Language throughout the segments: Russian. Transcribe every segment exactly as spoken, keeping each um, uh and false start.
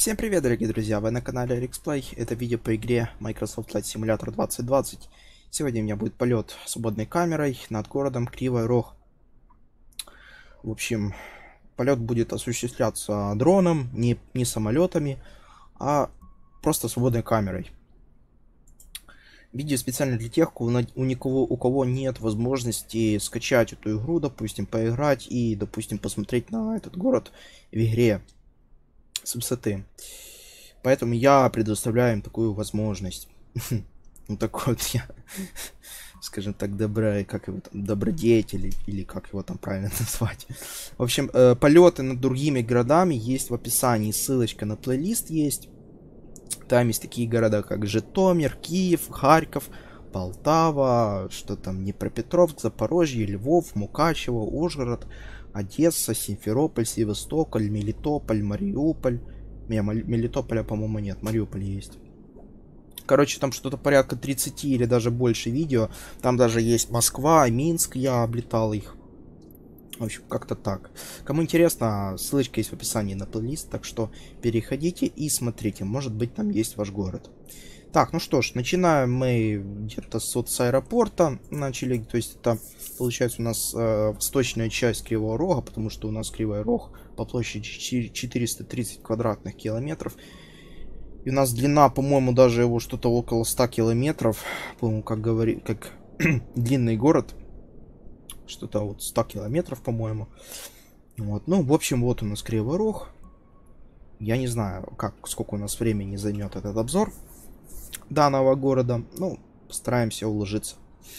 Всем привет, дорогие друзья! Вы на канале Rexplay. Это видео по игре Microsoft Flight Simulator двадцать двадцать. Сегодня у меня будет полет свободной камерой над городом Кривой Рог. В общем, полет будет осуществляться дроном, не, не самолетами, а просто свободной камерой. Видео специально для тех, у, у никого, у кого нет возможности скачать эту игру, допустим, поиграть и, допустим, посмотреть на этот город в игре с высоты. Поэтому я предоставляю им такую возможность. Ну такой вот я, скажем так, добра, как его там, добродетель, или как его там правильно назвать. В общем, э, полеты над другими городами есть в описании. Ссылочка на плейлист есть. Там есть такие города, как Житомир, Киев, Харьков, Полтава, что там, Днепропетровск, Запорожье, Львов, Мукачево, Ужгород, Одесса, Симферополь, Севастополь, Мелитополь, Мариуполь. Не, Мелитополя, по-моему, нет, Мариуполь есть. Короче, там что-то порядка тридцати или даже больше видео. Там даже есть Москва, Минск, я облетал их. В общем, как-то так. Кому интересно, ссылочка есть в описании на плейлист, так что переходите и смотрите. Может быть, там есть ваш город. Так, ну что ж, начинаем мы где-то с, вот, с аэропорта. Начали, то есть это получается у нас э, восточная часть Кривого Рога, потому что у нас Кривой Рог по площади четыреста тридцать квадратных километров. И у нас длина, по-моему, даже его что-то около ста километров. По-моему, как говорит, как длинный город. Что-то вот сто километров, по-моему. Вот. Ну, в общем, вот у нас Кривой Рог. Я не знаю, как, сколько у нас времени займет этот обзор данного города. Ну, постараемся уложиться.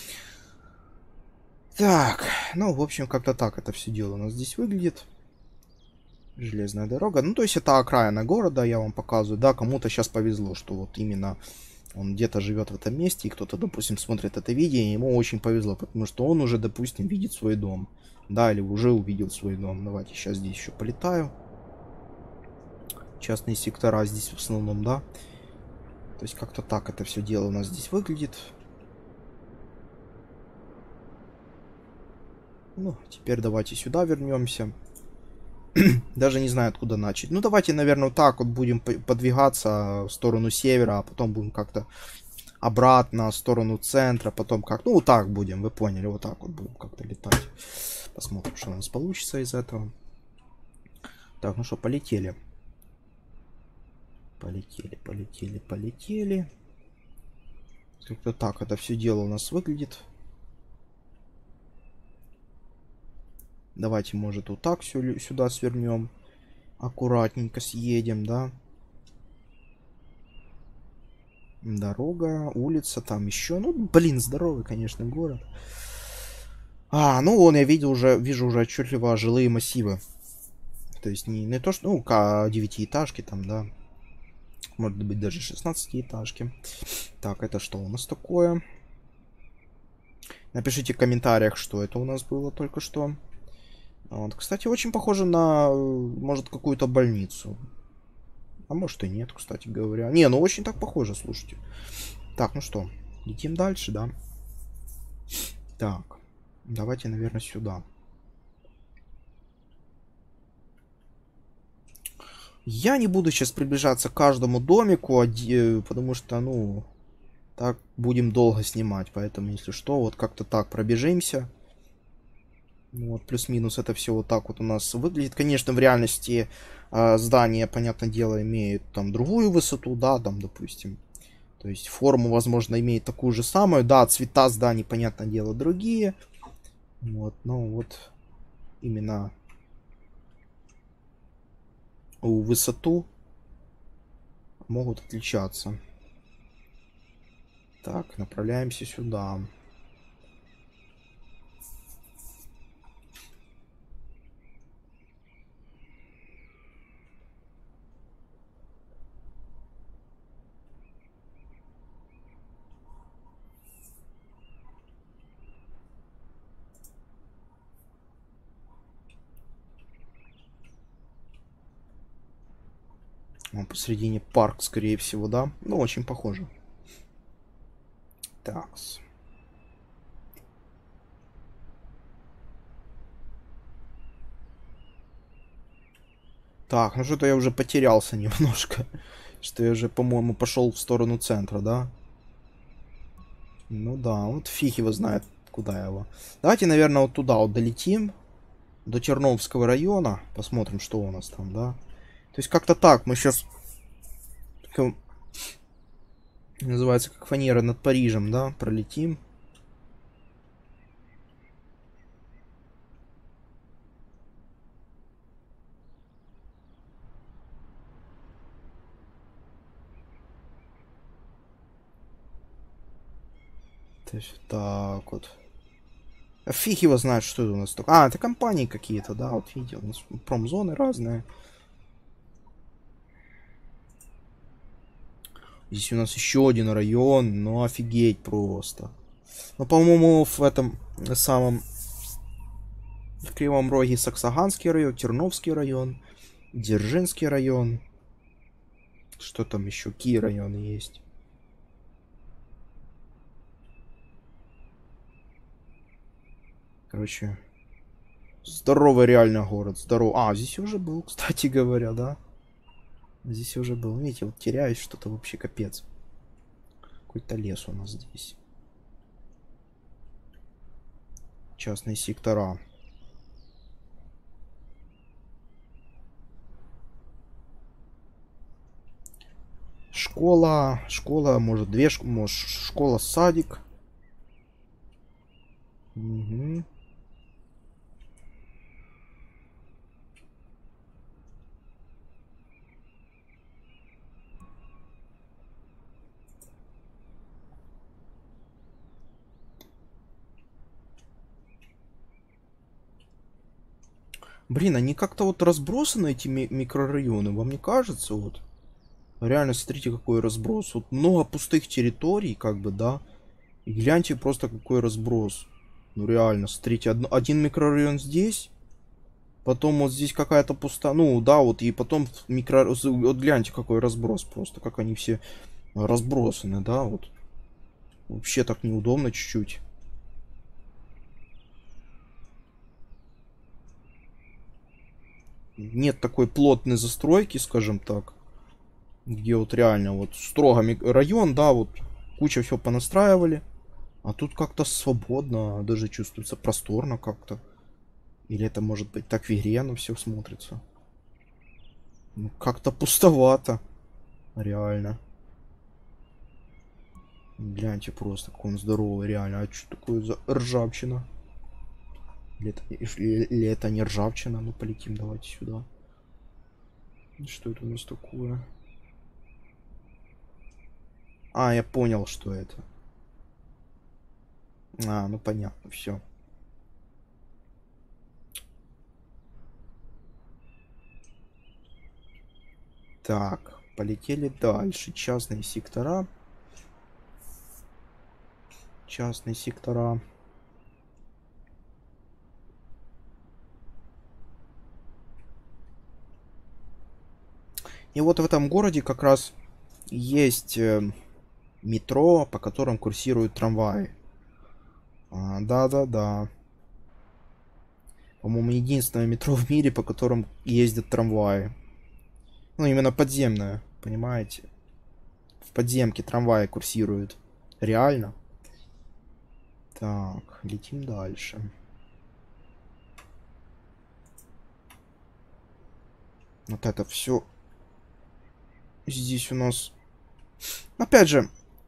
Так, ну, в общем, как-то так это все дело у нас здесь выглядит. Железная дорога. Ну, то есть это окраина города, я вам показываю. Да, кому-то сейчас повезло, что вот именно он где-то живет в этом месте, и кто-то, допустим, смотрит это видео, и ему очень повезло, потому что он уже, допустим, видит свой дом. Да, или уже увидел свой дом. Давайте сейчас здесь еще полетаю. Частные сектора здесь в основном, да. То есть как-то так это все дело у нас здесь выглядит. Ну, теперь давайте сюда вернемся. Даже не знаю, откуда начать. Ну, давайте, наверное, вот так вот будем подвигаться в сторону севера, а потом будем как-то обратно в сторону центра, потом как... Ну, вот так будем, вы поняли, вот так вот будем как-то летать. Посмотрим, что у нас получится из этого. Так, ну что, полетели. Полетели, полетели, полетели. Как-то так это все дело у нас выглядит. Давайте, может, вот так все сюда свернем. Аккуратненько съедем, да. Дорога, улица, там еще. Ну, блин, здоровый, конечно, город. А, ну, он, я видел уже, вижу уже отчетливо жилые массивы. То есть не, не то, что, ну, девятиэтажки там, да. Может быть, даже шестнадцатиэтажки. Так, это что у нас такое? Напишите в комментариях, что это у нас было только что. Вот, кстати, очень похоже на, может, какую-то больницу. А может и нет, кстати говоря. Не, ну очень так похоже, слушайте. Так, ну что, летим дальше, да? Так, давайте, наверное, сюда. Я не буду сейчас приближаться к каждому домику, потому что, ну, так будем долго снимать. Поэтому, если что, вот как-то так пробежимся. Вот, плюс-минус это все вот так вот у нас выглядит. Конечно, в реальности э, здание, понятное дело, имеет там другую высоту, да, там, допустим. То есть форму, возможно, имеет такую же самую. Да, цвета зданий, понятное дело, другие. Вот, ну вот именно у высоту могут отличаться. Так, направляемся сюда. Вон посередине парк, скорее всего, да? Ну, очень похоже. Такс. Так, ну что-то я уже потерялся немножко. Что я уже, по-моему, пошел в сторону центра, да? Ну да, вот фиг его знает, куда его. Давайте, наверное, вот туда вот долетим. До Терновского района. Посмотрим, что у нас там, да? То есть как-то так. Мы сейчас... Как... Называется, как фанера над Парижем, да? Пролетим. То есть так вот. А фиг его знает, что это у нас такое. А, это компании какие-то, да, вот видите, у нас промзоны разные. Здесь у нас еще один район, ну офигеть просто. Ну, по-моему, в этом самом... В Кривом Роге Саксаганский район, Терновский район, Дзержинский район. Что там еще? Какие районы есть? Короче, здоровый реально город. Здоровый. А, здесь уже был, кстати говоря, да? Здесь уже был. Видите, вот теряюсь что-то вообще капец. Какой-то лес у нас здесь. Частные сектора. Школа. Школа, может, две школы. Может, школа, садик. Угу. Блин, они как-то вот разбросаны, эти ми микрорайоны, вам не кажется? Вот. Реально, смотрите, какой разброс. Вот много пустых территорий, как бы, да. И гляньте просто, какой разброс. Ну, реально, смотрите, од один микрорайон здесь. Потом вот здесь какая-то пуста... Ну, да, вот, и потом микро... Вот гляньте, какой разброс просто. Как они все разбросаны, да, вот. Вообще так неудобно чуть-чуть. Нет такой плотной застройки, скажем так. Где вот реально вот строго район, да, вот куча всего понастраивали. А тут как-то свободно, даже чувствуется просторно как-то. Или это может быть так в игре оно все смотрится. Ну, как-то пустовато. Реально. Гляньте просто, какой он здоровый, реально. А что такое за ржавчина? Или это, или это не ржавчина? Ну, полетим, давайте сюда. Что это у нас такое? А, я понял, что это. А, ну понятно, все. Так, полетели дальше. Частные сектора. Частные сектора. И вот в этом городе как раз есть э, метро, по которым курсируют трамваи. Да-да-да. По-моему, единственное метро в мире, по которым ездят трамваи. Ну, именно подземное, понимаете? В подземке трамваи курсируют. Реально. Так, летим дальше. Вот это все. Здесь у нас... Опять же,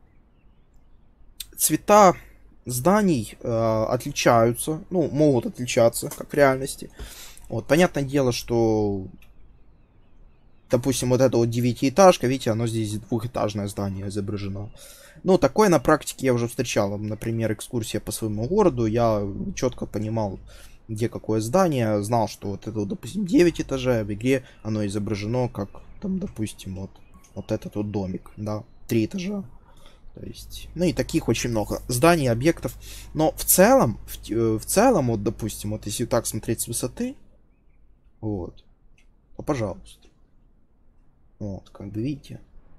цвета зданий э, отличаются. Ну, могут отличаться, как в реальности. Вот, понятное дело, что... Допустим, вот это вот девятиэтажка, видите, оно здесь двухэтажное здание изображено. Ну, такое на практике я уже встречал. Например, экскурсия по своему городу. Я четко понимал, где какое здание. Знал, что вот это, вот, допустим, девять этажей, а в игре оно изображено как, там, допустим, вот, вот этот вот домик, да, три этажа. То есть, ну и таких очень много зданий, объектов. Но в целом, в, в целом, вот, допустим, вот если так смотреть с высоты, вот, то пожалуйста. Вот, как бы видите.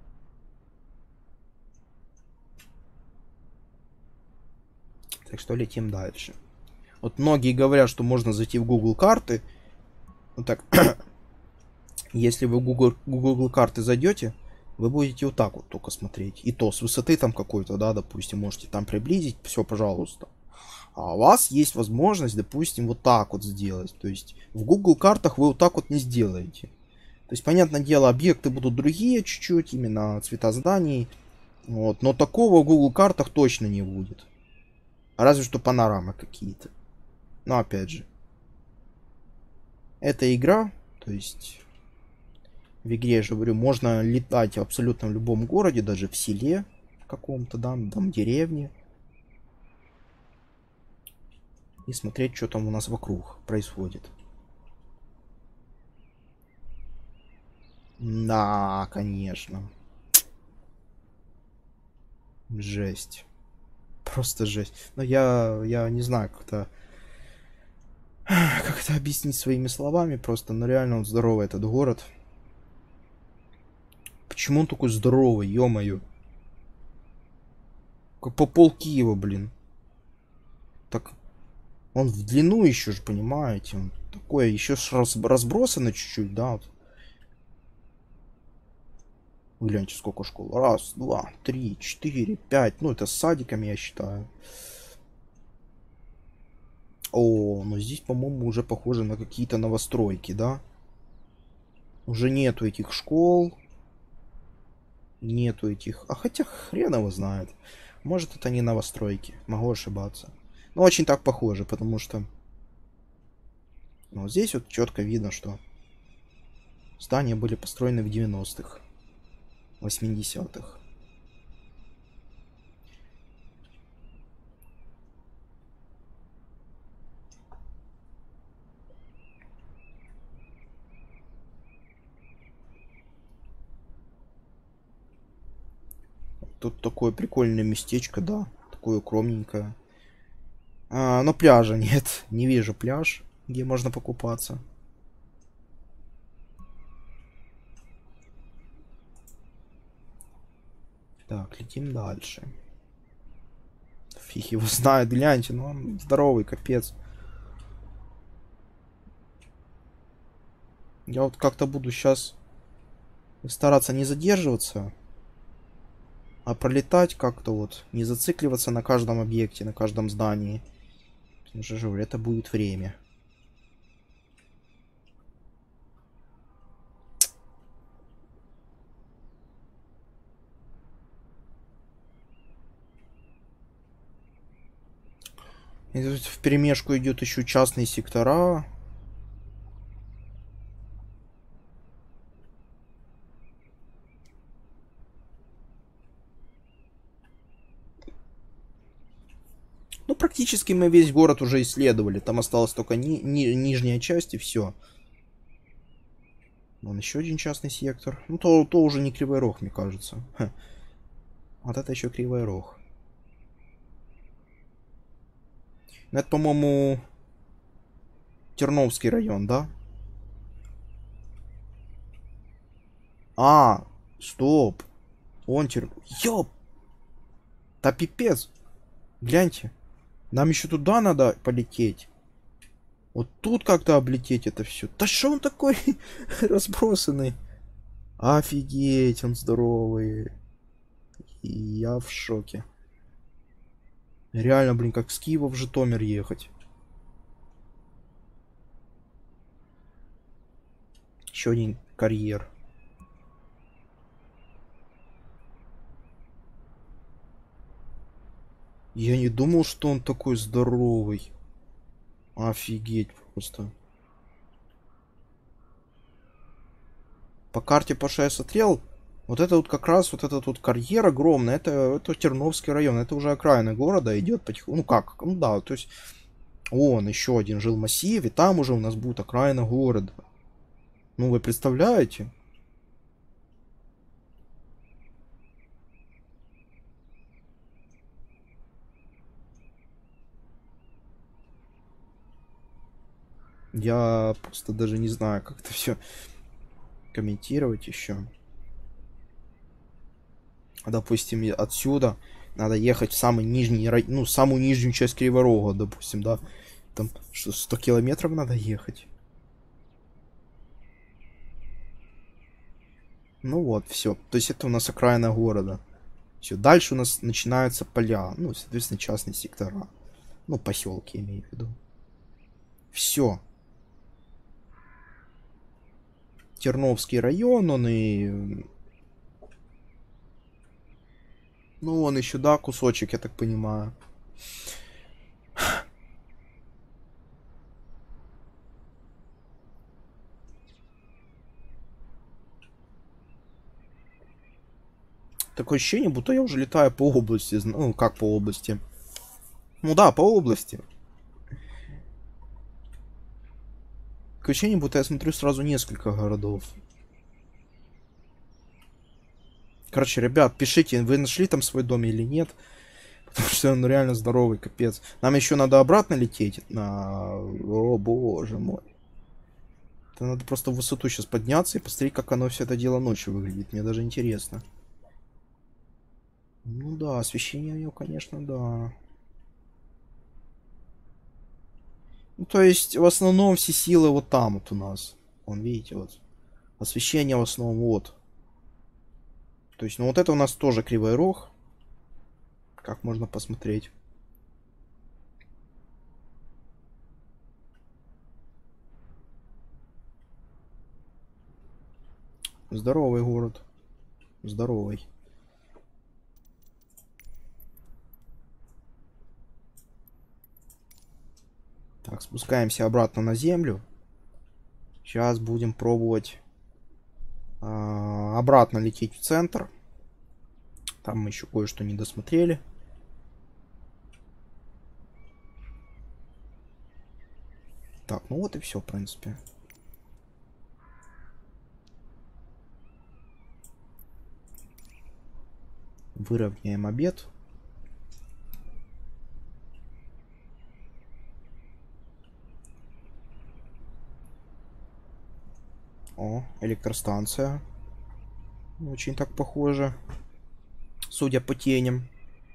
Так что летим дальше. Вот многие говорят, что можно зайти в Google карты. Вот так. Если вы в Google, Google карты зайдете, вы будете вот так вот только смотреть. И то с высоты там какой-то, да, допустим, можете там приблизить, все, пожалуйста. А у вас есть возможность, допустим, вот так вот сделать. То есть в Google картах вы вот так вот не сделаете. То есть, понятное дело, объекты будут другие чуть-чуть, именно цвета зданий. Вот, но такого в Google картах точно не будет. Разве что панорамы какие-то. Но опять же. Это игра, то есть в игре, я же говорю, можно летать абсолютно в любом городе, даже в селе каком-то, да, там деревне. И смотреть, что там у нас вокруг происходит. Да, конечно. Жесть. Просто жесть. Но я, я не знаю, как-то как это объяснить своими словами. Просто, ну реально он здоровый, этот город. Почему он такой здоровый, ё-моё? Как по пол Киева, блин. Так, он в длину еще же, понимаете? Он такое, еще разбросано чуть-чуть, да, вот. Гляньте, сколько школ. Раз, два, три, четыре, пять. Ну, это с садиками, я считаю. О, ну здесь, по-моему, уже похоже на какие-то новостройки, да? Уже нету этих школ. Нету этих... А хотя хрен его знает. Может, это не новостройки. Могу ошибаться. Но очень так похоже, потому что... Ну, здесь вот четко видно, что здания были построены в девяностых. восьмидесятых. Тут такое прикольное местечко, да. Такое укромненькое. А, но пляжа нет. Не вижу пляж, где можно покупаться. Так, летим дальше. Фиг его знает, гляньте, ну он здоровый, капец. Я вот как-то буду сейчас стараться не задерживаться, а пролетать как-то вот, не зацикливаться на каждом объекте, на каждом здании. Потому что же это будет время. И тут в перемешку идет еще частные сектора. Ну, практически мы весь город уже исследовали. Там осталась только ни ни нижняя часть и все. Вон еще один частный сектор. Ну, то, то уже не Кривой Рог, мне кажется. Ха. Вот это еще Кривой Рог. Ну, это, по-моему, Терновский район, да? А, стоп. Он тер... Ёп! Да пипец. Гляньте. Нам еще туда надо полететь. Вот тут как-то облететь это все. Да что он такой разбросанный? Офигеть, он здоровый. Я в шоке. Реально, блин, как с Киева в Житомир ехать. Еще один карьер. Я не думал, что он такой здоровый. Офигеть просто. По карте, по что я смотрел, вот это вот как раз вот этот вот карьер огромный, это, это Терновский район, это уже окраина города идет потихоньку. Ну как, ну да, то есть он еще один жилмассив, и там уже у нас будет окраина города. Ну вы представляете? Я просто даже не знаю, как это все комментировать еще. Допустим, отсюда надо ехать в самый нижний, ну, самую нижнюю часть Кривого Рога, допустим, да. Там что, сто километров надо ехать. Ну вот, все. То есть это у нас окраина города. Все. Дальше у нас начинаются поля. Ну, соответственно, частные сектора. Ну, поселки, имею в виду. Все. Терновский район, он и... Ну, он еще, да, кусочек, я так понимаю. Такое ощущение, будто я уже летаю по области. Ну, как по области? Ну да, по области. Такое ощущение, будто я смотрю сразу несколько городов. Короче, ребят, пишите, вы нашли там свой дом или нет. Потому что он реально здоровый, капец. Нам еще надо обратно лететь. На... О, боже мой. Это надо просто в высоту сейчас подняться и посмотреть, как оно все это дело ночью выглядит. Мне даже интересно. Ну да, освещение у него, конечно, да. Ну, то есть, в основном все силы вот там вот у нас. Вон, видите, вот. Освещение в основном вот. То есть, ну вот это у нас тоже Кривой Рог. Как можно посмотреть. Здоровый город. Здоровый. Так, спускаемся обратно на землю. Сейчас будем пробовать а, обратно лететь в центр. Там мы еще кое-что не досмотрели. Так, ну вот и все, в принципе. Выровняем обед. О, электростанция. Очень так похоже. Судя по теням.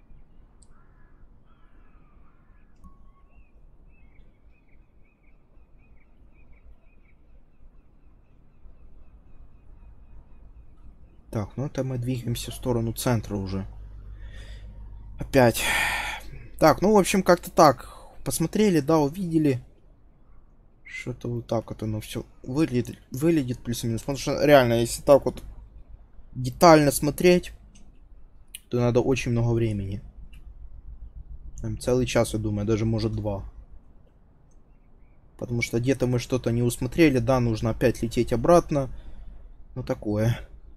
Так, ну это мы двигаемся в сторону центра уже. Опять. Так, ну в общем как-то так. Посмотрели, да, увидели. Что-то вот так вот оно все выглядит, выглядит плюс-минус. Потому что реально, если так вот детально смотреть, то надо очень много времени. Там целый час, я думаю, даже может два. Потому что где-то мы что-то не усмотрели, да, нужно опять лететь обратно. Ну такое.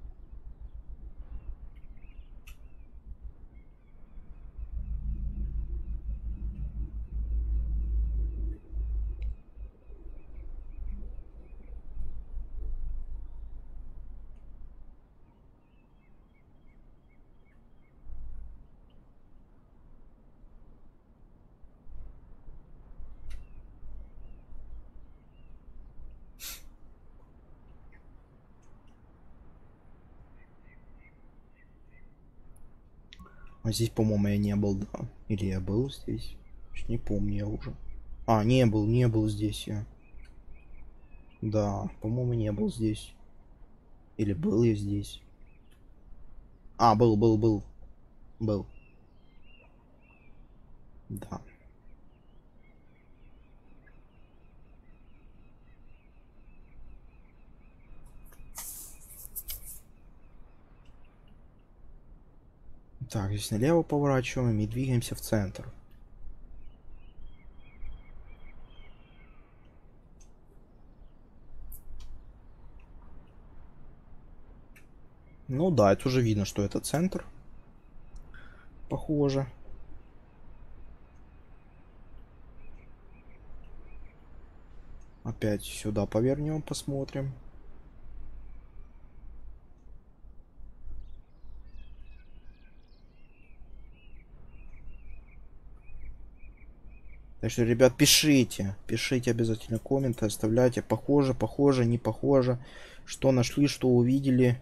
А здесь, по-моему, я не был, да. Или я был здесь? Не помню я уже. А, не был, не был здесь я. Да, по-моему, не был здесь. Или был я здесь? А, был, был, был. Был. Да. Так, здесь налево поворачиваем и двигаемся в центр. Ну да, это уже видно, что это центр. Похоже. Опять сюда повернем, посмотрим. Так что, ребят, пишите. Пишите обязательно комменты, оставляйте. Похоже, похоже, не похоже. Что нашли, что увидели.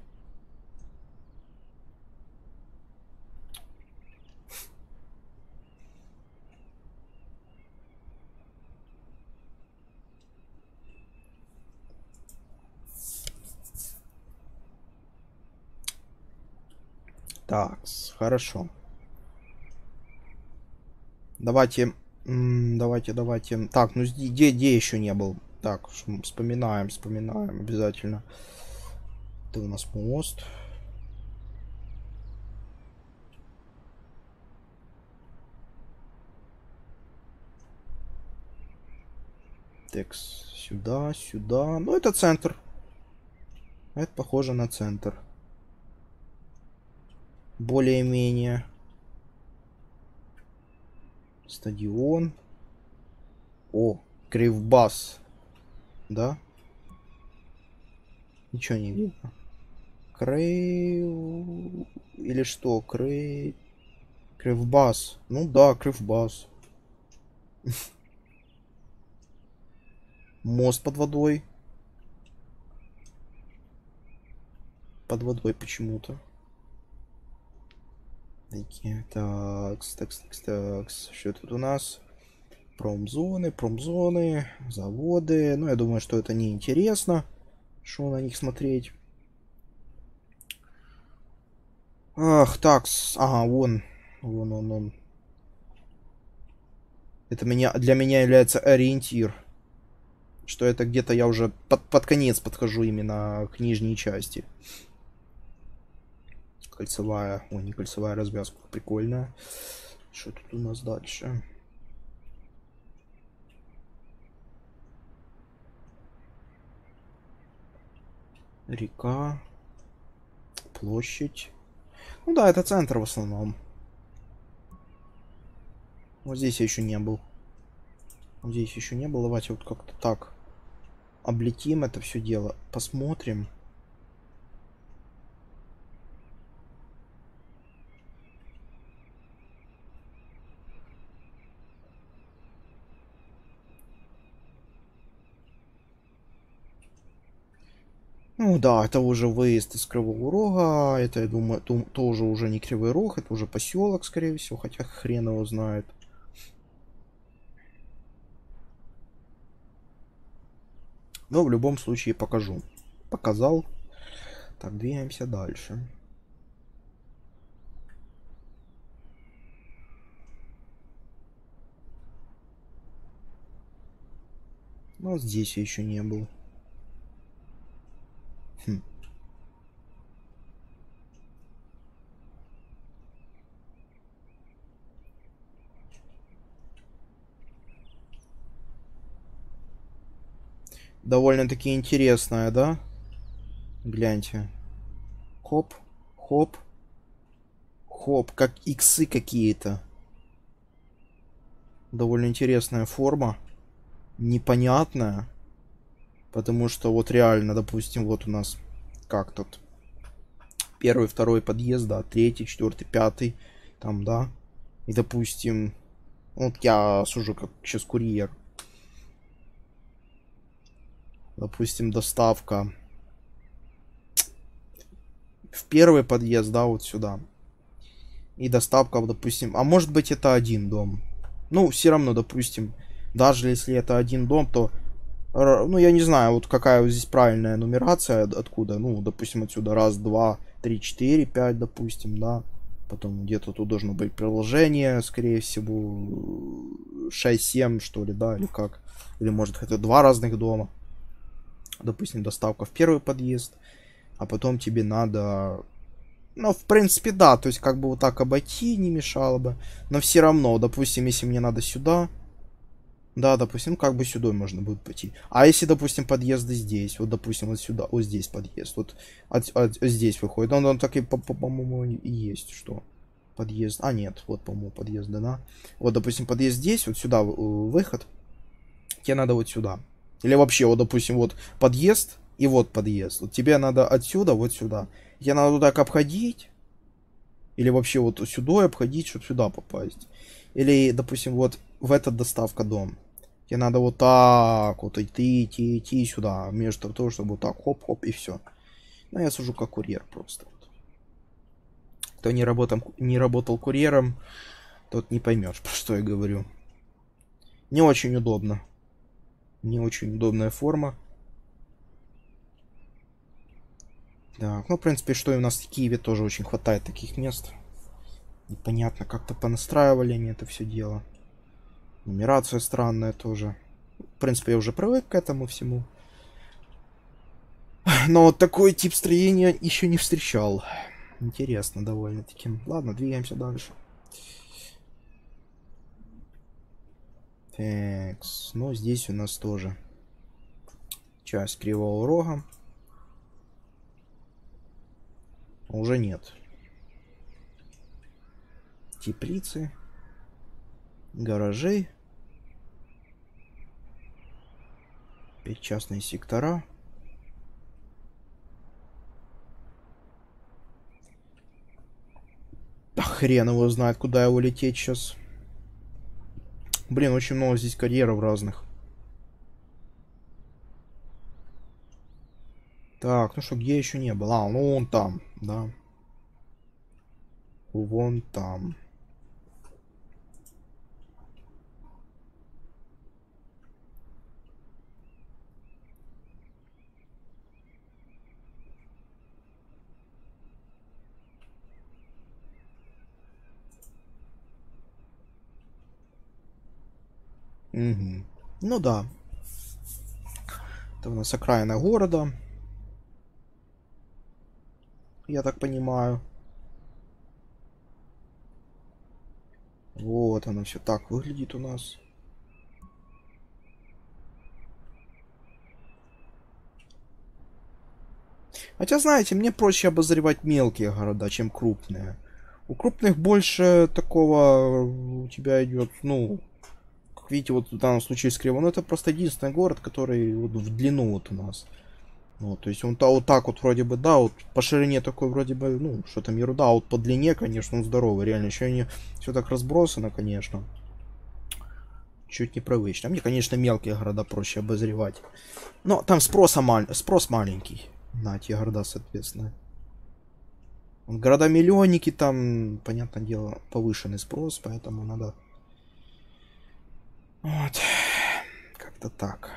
Так, хорошо. Давайте, давайте, давайте. Так, ну где, где еще не был? Так, вспоминаем, вспоминаем обязательно. Это у нас мост. Так, сюда, сюда. Ну, это центр. Это похоже на центр. Более-менее. Стадион. О, Кривбас. Да? Ничего не видно. Крейв... Или что? Крей... Кривбас. Ну да, Кривбас. Мост под водой. Под водой почему-то. Такие. Такс, такс, такс, такс. Что тут у нас? Промзоны, промзоны, заводы. Ну, я думаю, что это не интересно. Что на них смотреть? Ах, такс. Ага, вон. Вон, вон, вон. Это меня, для меня является ориентир. Что это где-то я уже под, под конец подхожу именно к нижней части. Кольцевая. Ой, не кольцевая развязка. Прикольная. Что тут у нас дальше? Река. Площадь. Ну да, это центр в основном. Вот здесь я еще не был. Вот здесь еще не был. Давайте вот как-то так облетим это все дело. Посмотрим. Ну да, это уже выезд из Кривого Рога. Это, я думаю, то, тоже уже не Кривой Рог. Это уже поселок, скорее всего. Хотя хрен его знает. Но в любом случае покажу. Показал. Так, двигаемся дальше. Ну, здесь я еще не был. Хм. Довольно-таки интересная, да? Гляньте. Хоп, хоп, хоп, как иксы какие-то. Довольно интересная форма. Непонятная. Потому что вот реально, допустим, вот у нас как тут. Первый, второй подъезд, да, третий, четвертый, пятый. Там, да. И, допустим, вот я сужу как сейчас курьер. Допустим, доставка в первый подъезд, да, вот сюда. И доставка, допустим, а может быть это один дом. Ну, все равно, допустим, даже если это один дом, то, ну, я не знаю, вот какая вот здесь правильная нумерация, откуда, ну, допустим, отсюда раз, два, три, четыре, пять, допустим, да. Потом где-то тут должно быть приложение, скорее всего, шесть, семь, что ли, да, или как. Или может это два разных дома. Допустим, доставка в первый подъезд, а потом тебе надо... Ну, в принципе, да, то есть как бы вот так обойти не мешало бы. Но все равно, допустим, если мне надо сюда... Да, допустим, как бы сюда можно будет пойти. А если, допустим, подъезды здесь, вот, допустим, вот сюда, вот здесь подъезд, вот от, от, здесь выходит. Он, он так и, по-моему, и есть, что подъезд... А, нет, вот, по-моему, подъезд, да. Вот, допустим, подъезд здесь, вот сюда выход. Тебе надо вот сюда. Или вообще, вот, допустим, вот подъезд и вот подъезд. Вот тебе надо отсюда вот сюда. Тебе надо вот так обходить. Или вообще вот сюда обходить, чтобы сюда попасть. Или, допустим, вот в этот доставка дом. Тебе надо вот так вот идти, идти, идти сюда. Между того, чтобы вот так хоп-хоп и все. Ну, я сужу как курьер просто. Кто не работал, не работал курьером, тот не поймешь, про что я говорю. Не очень удобно. Не очень удобная форма. Так, ну, в принципе, что и у нас в Киеве тоже очень хватает таких мест. Непонятно, как-то понастраивали они это все дело. Нумерация странная тоже. В принципе, я уже привык к этому всему. Но вот такой тип строения еще не встречал. Интересно довольно-таки. Ладно, двигаемся дальше. Так, ну здесь у нас тоже часть Кривого Рога. Уже нет. Теплицы. Гаражи. Опять частные сектора. Да хрен его знает, куда его лететь сейчас. Блин, очень много здесь карьеров разных. Так, ну что, где еще не было? А, ну вон там, да. Вон там. Угу. Ну да. Это у нас окраина города. Я так понимаю. Вот оно все так выглядит у нас. Хотя, знаете, мне проще обозревать мелкие города, чем крупные. У крупных больше такого у тебя идет, ну, как видите, вот в данном случае с Кривом, ну, это просто единственный город, который вот в длину вот у нас. Вот, то есть он то вот так вот вроде бы, да, вот по ширине такой вроде бы, ну, что там ерунда, а вот по длине, конечно, он здоровый, реально, еще они все так разбросано, конечно. Чуть непривычно. Мне, конечно, мелкие города проще обозревать. Но там спроса мал... спрос маленький на эти города, соответственно. Города-миллионники, там, понятное дело, повышенный спрос, поэтому надо... Вот. Как-то так.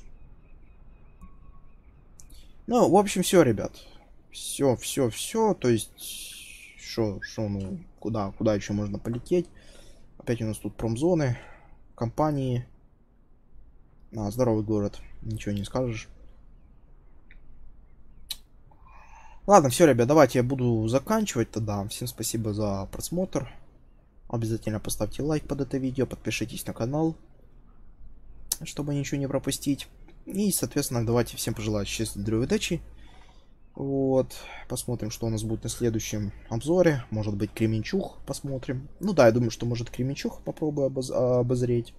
Ну, в общем, все, ребят. Все, все, все. То есть, что, что, ну, куда, куда еще можно полететь? Опять у нас тут промзоны, компании. А, здоровый город. Ничего не скажешь. Ладно, все, ребят, давайте я буду заканчивать тогда. Всем спасибо за просмотр. Обязательно поставьте лайк под это видео, подпишитесь на канал, чтобы ничего не пропустить. И, соответственно, давайте всем пожелать счастливой, здоровья, удачи. Вот, посмотрим, что у нас будет на следующем обзоре. Может быть, Кременчуг посмотрим. Ну да, я думаю, что может Кременчуг попробую обоз обозреть.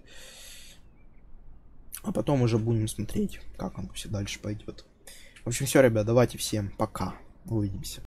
А потом уже будем смотреть, как он все дальше пойдет. В общем, все, ребят, давайте всем пока. Увидимся.